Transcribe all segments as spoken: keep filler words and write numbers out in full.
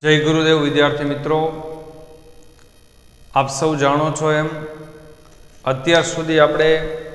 जय गुरुदेव विद्यार्थी मित्रों, आप सौ जाणो छो एम अत्यार सुधी आपणे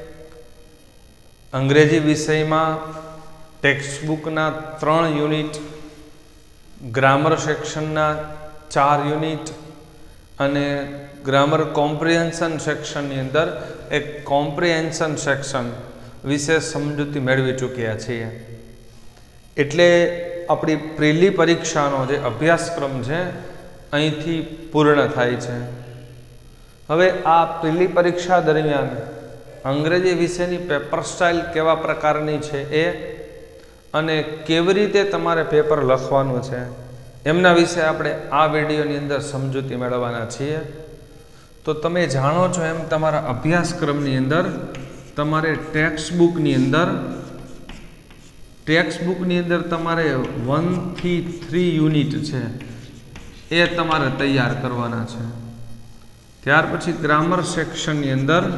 अंग्रेजी विषय में टेक्स्टबुकना त्रण यूनिट, ग्रामर सेक्शनना चार यूनिट अने ग्रामर कॉम्प्रिहेन्शन सेक्शन अंदर एक कॉम्प्रिहेन्शन सेक्शन विषे समझूती मेळवी चूक्या छीए। एटले अपनी प्रीली परीक्षानो जे अभ्यासक्रम है अहींथी पूर्ण थाय छे। हवे आ प्रीली परीक्षा दरमियान अंग्रेजी विषयनी पेपर स्टाइल केवा प्रकारनी छे ए अने केवी रीते तमारे पेपर लखवानुं छे एमना विषे आपणे आ विडियोनी अंदर समजूती मेळववाना छीए। तो तमे जाणो छो एम तमारा अभ्यासक्रमनी अंदर तमारे टेक्स्टबुकनी अंदर टेक्स्टबुकनी अंदर तमारे वन थी थ्री यूनिट है ए तमारे तैयार करवाना छे। त्यार पछी ग्रामर सेक्शननी अंदर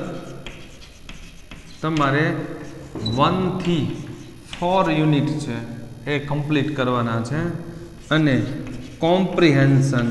तमारे वन थी फोर यूनिट है ए कम्प्लीट करवाना छे अने कॉम्प्रिहेन्शन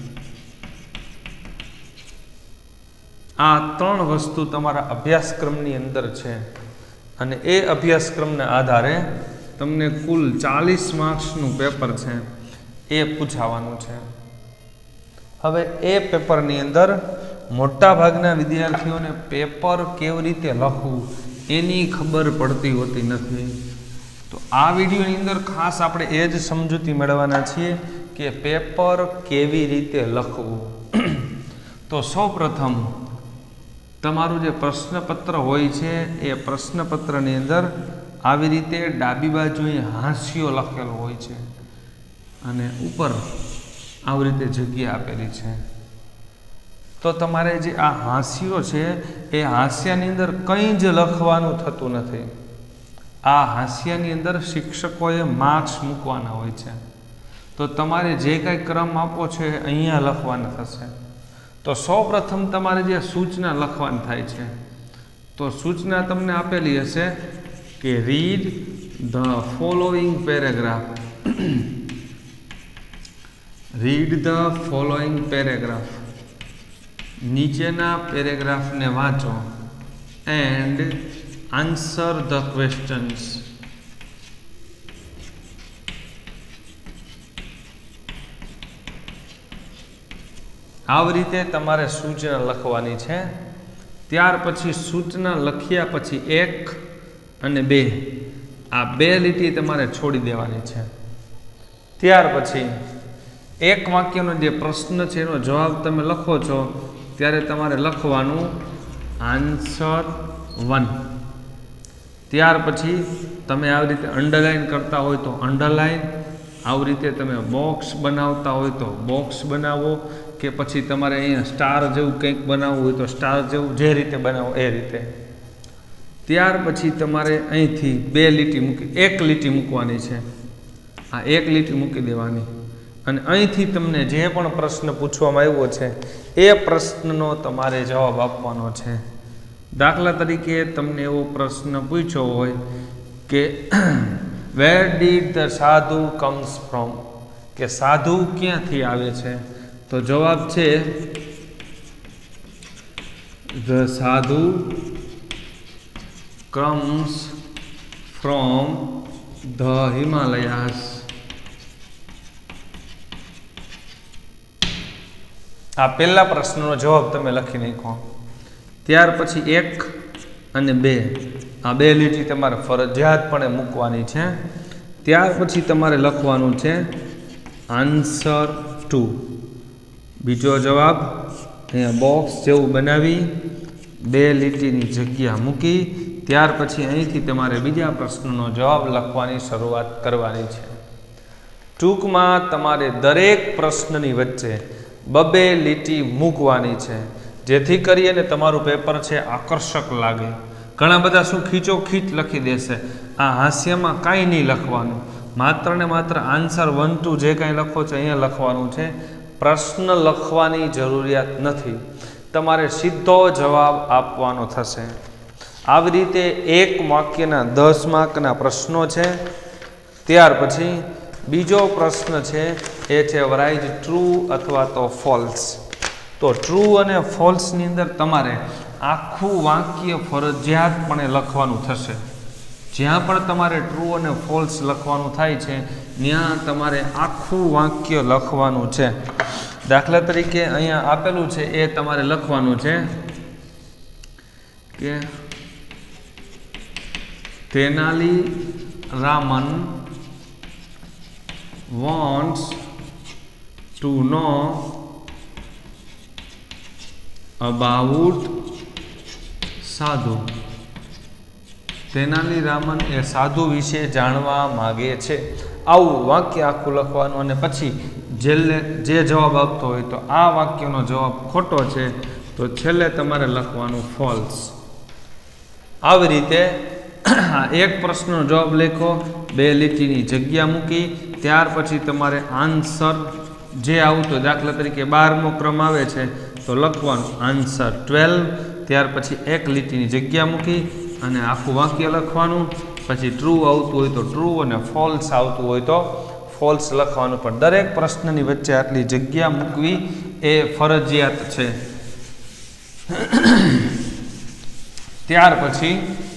आ त्रण वस्तु तमारा अभ्यासक्रमनी अंदर छे अने ए अभ्यासक्रमना आधारे तमने कुल चालीस मार्क्सनु पेपर है ए पूछावानुं छे। हवे ए पेपरनी अंदर मोटा भागना विद्यार्थीओने पेपर केवी रीते लखवुं एनी खबर पड़ती होती नथी। तो आ विडियोनी अंदर खास आपणे ए ज समजूती मेळववाना छीए के पेपर केवी रीते लखवुं। तो सौ प्रथम तमारुं जे प्रश्नपत्र होय छे ए प्रश्नपत्रनी अंदर આવી રીતે ડાબી બાજુએ હાંસિયો લખેલો હોય છે અને ઉપર આવી રીતે જગ્યા આપેલી છે। તો તમારે જે આ હાંસિયો છે એ હાંસિયાની અંદર કંઈ જ લખવાનું થતું નથી। આ હાંસિયાની અંદર શિક્ષકોએ માર્ક્સ મૂકવાના હોય છે। તો તમારે જે કાંઈ ક્રમ આપો છે અહીંયા લખવાના થશે। તો સૌપ્રથમ તમારે જે સૂચના લખવાની થાય છે તો સૂચના તમને આપેલી હશે કે read the following paragraph read the following paragraph નીચેના પેરેગ્રાફને વાંચો એન્ડ આન્સર ધ ક્વેશ્ચન્સ। આવી રીતે તમારે સૂચના લખવાની છે। ત્યાર પછી સૂચના લખ્યા પછી એક અને બે આ બે લીટી તમારે છોડી દેવાની છે। ત્યાર પછી એક વાક્યનો જે પ્રશ્ન છે એનો જવાબ તમે લખો છો ત્યારે તમારે લખવાનું આન્સર વન। ત્યાર પછી તમે આવી રીતે અંડરલાઇન કરતા હોય તો અંડરલાઇન, આવી રીતે તમે બોક્સ બનાવતા હોય તો બોક્સ બનાવો કે પછી તમારે અહીંયા સ્ટાર જેવું કંઈક બનાવવું હોય તો સ્ટાર જેવું જે રીતે બનાવો એ રીતે। ત્યાર પછી તમારે અહીંથી બે લીટી મૂકી એક લીટી મૂકવાની છે। આ એક લીટી મૂકી દેવાની અને અહીંથી તમને જે પણ પ્રશ્ન પૂછવામાં આવ્યો છે એ પ્રશ્નનો તમારે જવાબ આપવાનો છે। દાખલા તરીકે તમને એવો પ્રશ્ન પૂછ્યો હોય કે where did the sadhu comes from, કે સાધુ ક્યાંથી આવે છે? તો જવાબ છે ધ સાધુ comes from the Himalayas। આ પહેલા પ્રશ્નનો જવાબ તમે લખી નાખો। ત્યાર પછી એક અને બે આ બે લીટી તમારે ફરજિયાતપણે મૂકવાની છે। ત્યાર પછી તમારે લખવાનું છે આન્સર ટુ, બીજો જવાબ અહીંયા બોક્સ જેવું બનાવી બે લીટીની જગ્યા મૂકી ત્યાર પછી અહીંથી તમારે બીજા પ્રશ્નનો જવાબ લખવાની શરૂઆત કરવાની છે। ટૂંકમાં તમારે દરેક પ્રશ્નની વચ્ચે બબે લીટી મૂકવાની છે જેથી કરીને તમારું પેપર છે આકર્ષક લાગે। ઘણા બધા શું ખીચો ખીચ લખી દેશે, આ હાસ્યમાં કાંઈ નહીં લખવાનું, માત્ર ને માત્ર આન્સર વન ટુ જે કાંઈ લખો છો અહીંયા લખવાનું છે। પ્રશ્ન લખવાની જરૂરિયાત નથી, તમારે સીધો જવાબ આપવાનો થશે। આવી રીતે એક વાક્યના દસ માર્કના પ્રશ્નો છે। ત્યાર પછી બીજો પ્રશ્ન છે એ છે રાઇટ ટ્રુ અથવા તો ફોલ્સ. તો ટ્રુ અને ફોલ્સની અંદર તમારે આખું વાક્ય ફરજિયાતપણે લખવાનું થશે. જ્યાં પણ તમારે ટ્રુ અને ફોલ્સ લખવાનું થાય છે ત્યાં તમારે આખું વાક્ય લખવાનું છે. દાખલા તરીકે અહીંયા આપેલું છે એ તમારે લખવાનું છે કે Tenali Raman wants to know about સાધુ. તેનાલી રામન એ સાધુ વિશે જાણવા માગે છે. આવું વાક્ય આખું લખવાનું અને પછી છેલ્લે જે જવાબ આપતો હોય તો આ વાક્યનો જવાબ ખોટો છે તો છેલ્લે તમારે લખવાનું ફોલ્સ. આવી રીતે એક પ્રશ્નનો જવાબ લખો, બે લીટીની જગ્યા મૂકી, ત્યાર પછી તમારે આન્સર જે આવતો દાખલા તરીકે બારમો ક્રમ આવે છે તો લખવાનું આન્સર ટ્વેલ્વ, ત્યાર પછી એક લીટીની જગ્યા મૂકી અને આખું વાક્ય લખવાનું. પછી ટ્રુ આવતું હોય તો ટ્રુ અને ફોલ્સ આવતું હોય તો ફોલ્સ લખવાનું. પણ દરેક પ્રશ્નની વચ્ચે આટલી જગ્યા મૂકવી એ ફરજિયાત છે. ત્યાર પછી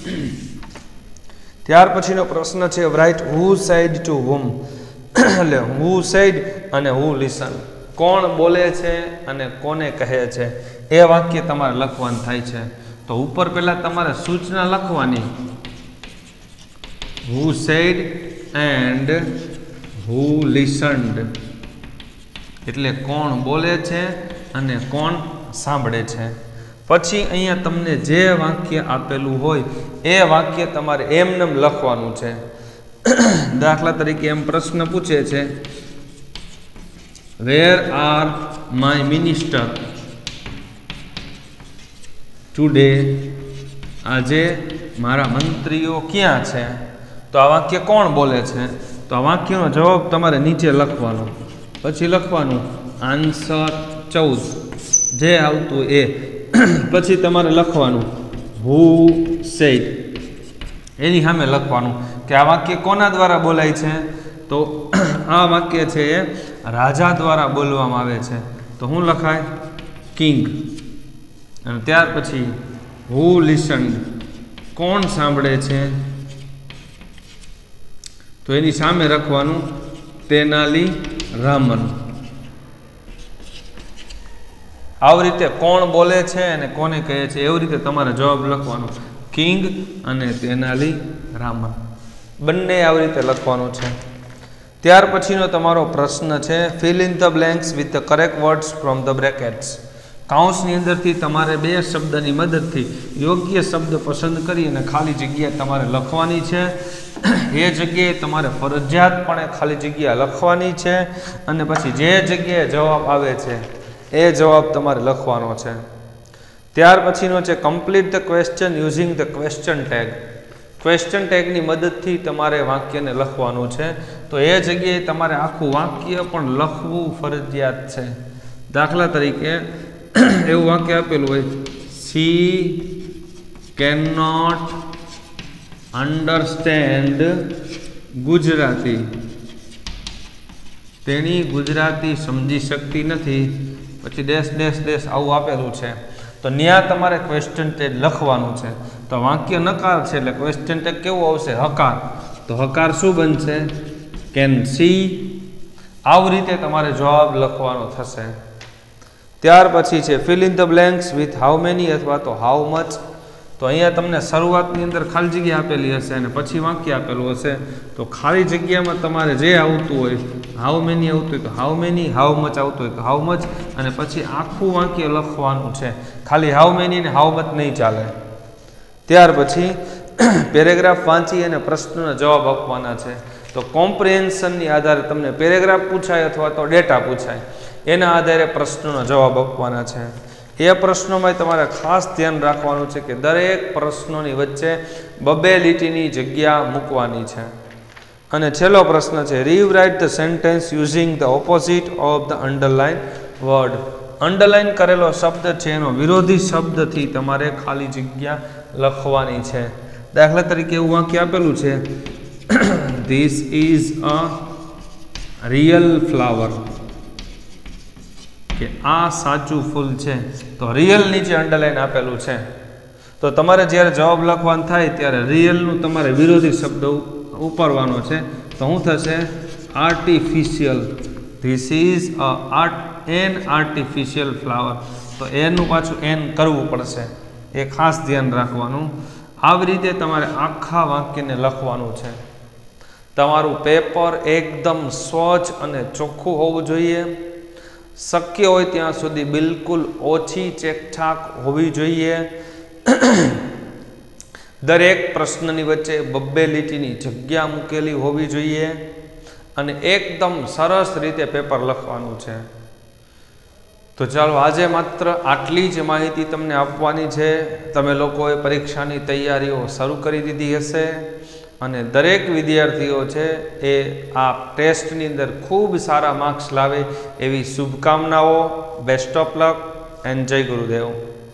ત્યાર પછીનો પ્રશ્ન છે write who said to whom. એટલે હુ સેડ અને હુ લિસન. કોણ બોલે છે અને કોને કહે છે એ વાક્ય તમારે લખવાનું થાય છે. તો ઉપર પહેલાં તમારે સૂચના લખવાની હુ સેડ એન્ડ હુ લિસન્ડ. એટલે કોણ બોલે છે અને કોણ સાંભળે છે. પછી અહીંયા તમને જે વાક્ય આપેલું હોય એ વાક્ય તમારે એમનેમ લખવાનું છે. દાખલા તરીકે એમ પ્રશ્ન પૂછે છે where are my minister today. આજે મારા મંત્રીઓ ક્યાં છે? તો આ વાક્ય કોણ બોલે છે? તો આ વાક્યનો જવાબ તમારે નીચે લખવાનો. પછી લખવાનું આન્સર ચૌદ જે આવતું એ. પછી તમારે લખવાનું હુ સેડ, એની સામે લખવાનું કે આ વાક્ય કોના દ્વારા બોલાય છે? તો આ વાક્ય છે એ રાજા દ્વારા બોલવામાં આવે છે. તો શું લખાય? કિંગ. અને ત્યાર પછી હુ લિસન્ડ, કોણ સાંભળે છે? તો એની સામે લખવાનું તેનાલી રામન. આવી રીતે કોણ બોલે છે અને કોને કહે છે એવી રીતે તમારે જવાબ લખવાનો. કિંગ અને તેનાલી રામન બંને આવી રીતે લખવાનું છે. ત્યાર પછીનો તમારો પ્રશ્ન છે fill in the blanks with the correct words from the brackets. કાઉન્સની અંદરથી તમારે બે શબ્દની મદદથી યોગ્ય શબ્દ પસંદ કરી અને ખાલી જગ્યા તમારે લખવાની છે. એ જગ્યાએ તમારે ફરજિયાતપણે ખાલી જગ્યા લખવાની છે અને પછી જે જગ્યાએ જવાબ આવે છે એ જવાબ તમારે લખવાનો છે. ત્યાર પછીનો છે complete the question using the question tag. Question ટેગની મદદથી તમારે વાક્યને લખવાનું છે. તો એ જગ્યાએ તમારે આખું વાક્ય પણ લખવું ફરજિયાત છે. દાખલા તરીકે એવું વાક્ય આપેલું હોય she can not understand Gujarati. તેણી ગુજરાતી સમજી શકતી નથી. પછી ડેશ ડેશ ડેશ આવું આપેલું છે. તો ત્યાં તમારે ક્વેશ્ચન ટેગ લખવાનું છે. તો વાક્ય નકાર છે એટલે ક્વેશ્ચન ટેગ કેવું આવશે? હકાર. તો હકાર શું બનશે? Can she. આવી રીતે તમારે જવાબ લખવાનો થશે. ત્યાર પછી છે fill in the blanks with how many અથવા તો હાઉ મચ. તો અહીંયા તમને શરૂઆતની અંદર ખાલી જગ્યા આપેલી હશે અને પછી વાક્ય આપેલું હશે. તો ખાલી જગ્યામાં તમારે જે આવતું હોય હાઉ મેની આવતું હોય તો હાઉ મેની, હાઉ મચ આવતું હોય તો હાઉ મચ અને પછી આખું વાક્ય લખવાનું છે. ખાલી હાઉ મેની ને હાઉ મચ નહીં ચાલે. ત્યાર પછી પેરેગ્રાફ વાંચી અને પ્રશ્નોના જવાબ આપવાના છે. તો કોમ્પ્રિહેન્શનની આધારે તમને પેરેગ્રાફ પૂછાય અથવા તો ડેટા પૂછાય એના આધારે પ્રશ્નોના જવાબ આપવાના છે. એ પ્રશ્નોમાં તમારે ખાસ ધ્યાન રાખવાનું છે કે દરેક પ્રશ્નોની વચ્ચે બબે લીટીની જગ્યા મૂકવાની છે. અને છેલ્લો પ્રશ્ન છે rewrite the sentence using the opposite of the underline word. Underline કરેલો શબ્દ છે એનો વિરોધી શબ્દથી તમારે ખાલી જગ્યા લખવાની છે. દાખલા તરીકે એવું વાક્ય આપેલું છે this is a real flower, કે આ સાચું ફૂલ છે. તો રિયલ નીચે અંડરલાઈન આપેલું છે. તો તમારે જ્યારે જવાબ લખવાનું થાય ત્યારે રિયલનું તમારે વિરોધી શબ્દ ઉપાડવાનો છે. તો શું થશે? Artificial. This is a art an artificial flower. તો એનું પાછું એન કરવું પડશે, એ ખાસ ધ્યાન રાખવાનું. આવી રીતે તમારે આખા વાક્યને લખવાનું છે. તમારું પેપર એકદમ સ્વચ્છ અને ચોખ્ખું હોવું જોઈએ. શક્ય હોય ત્યાં સુધી બિલકુલ ઓછી ચેકછાક હોવી જોઈએ. દરેક પ્રશ્નની વચ્ચે બબ્બે લીટીની જગ્યા મૂકેલી હોવી જોઈએ અને એકદમ સરસ રીતે પેપર લખવાનું છે. તો ચાલો, આજે માત્ર આટલી જ માહિતી તમને આપવાની છે. તમે લોકોએ પરીક્ષાની તૈયારીઓ શરૂ કરી દીધી હશે અને દરેક વિદ્યાર્થીઓ છે એ આ ટેસ્ટની અંદર ખૂબ સારા માર્ક્સ લાવે એવી શુભકામનાઓ. બેસ્ટ ઓફ લક એન્ડ જય ગુરુદેવ.